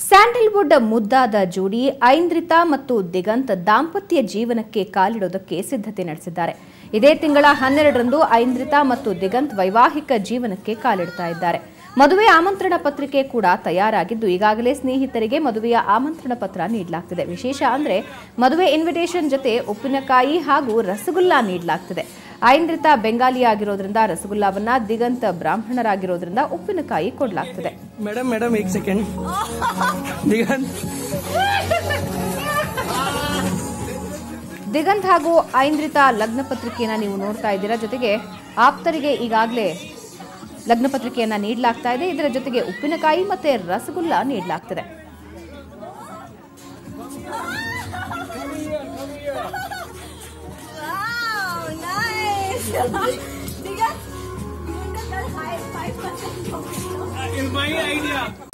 Sandalwood ಮುದ್ದಾದ ಜೋಡಿ ಐಂದ್ರಿತಾ ಮತ್ತು ದಿಗಂತ್ ದಾಂಪತ್ಯ ಜೀವನಕ್ಕೆ ಕಾಲಿಡೋದಕ್ಕೆ ಸಿದ್ಧತೆ ನಡೆಸಿದ್ದಾರೆ. ಇದೇ ತಿಂಗಳ 12ರಂದು ಐಂದ್ರಿತಾ ಮತ್ತು ದಿಗಂತ್ ವೈವಾಹಿಕ ಜೀವನಕ್ಕೆ ಕಾಲಿಡ್ತಾ ಇದ್ದಾರೆ. ಮದುವೆ ಆಮಂತ್ರಣ ಪತ್ರಿಕೆ ಕೂಡ ತಯಾರಾಗಿದ್ದು ಈಗಾಗಲೇ ಸ್ನೇಹಿತರಿಗೆ ಮದುವೆಯ ಆಮಂತ್ರಣ ಪತ್ರ ನೀಡಲಾಗ್ತಿದೆ. ವಿಶೇಷ ಅಂದ್ರೆ ಮದುವೆ ಇನ್ವಿಟೇಷನ್ ಜೊತೆ ಉಪ್ಪಿನಕಾಯಿ ಹಾಗೂ ರಸಗುಲ್ಲಾ ನೀಡಲಾಗ್ತಿದೆ. ಐಂದ್ರಿತಾ ಬೆಂಗಾಲಿ ಆಗಿರೋದ್ರಿಂದ ರಸಗುಲ್ಲಾವನ್ನ, ದಿಗಂತ್ ಬ್ರಾಹ್ಮಣರಾಗಿರೋದ್ರಿಂದ ಉಪ್ಪಿನಕಾಯಿ ಕೊಡಲಾಗ್ತಿದೆ. ಮೇಡಮ್ एक सेकंड ದಿಗಂತ್ ಹಾಗೂ ಐಂದ್ರಿತಾ ಲಗ್ನ ಪತ್ರಿಕೆಯನ್ನ ನೀವು ನೋಡ್ತಾ ಇದ್ದೀರಾ. ಜೊತೆಗೆ ಆಪ್ತರಿಗೆ ಈಗಾಗಲೇ ಲಗ್ನ ಪತ್ರಿಕೆಯನ್ನ ನೀಡಲಾಗ್ತಾ ಇದೆ. ಇದರ ಜೊತೆಗೆ ಉಪ್ಪಿನಕಾಯಿ ಮತ್ತೆ ರಸಗುಲ್ಲಾ ನೀಡಲಾಗ್ತಿದೆ. It's my idea.